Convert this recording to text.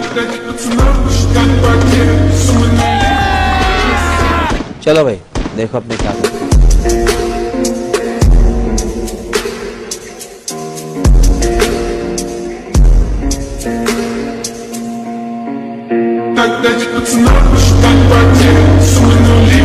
चलो भाई देखो अपने क्या करते हैं। Так дать пацанам, что так потерян, сумма нули.